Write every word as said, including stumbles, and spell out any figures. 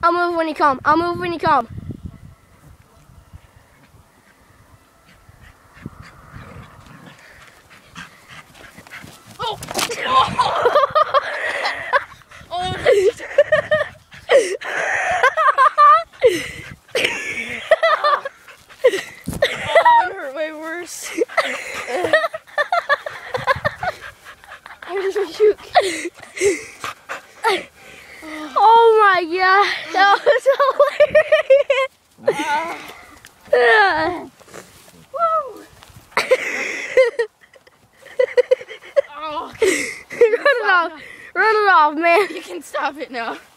I'll move when you come. I'll move when you come. Oh! Oh! Oh. Oh, it hurt way worse. Here's my shoot. Oh my god, that was hilarious. Uh. Woo! Oh. Run it off. Run it off, man. You can stop it now.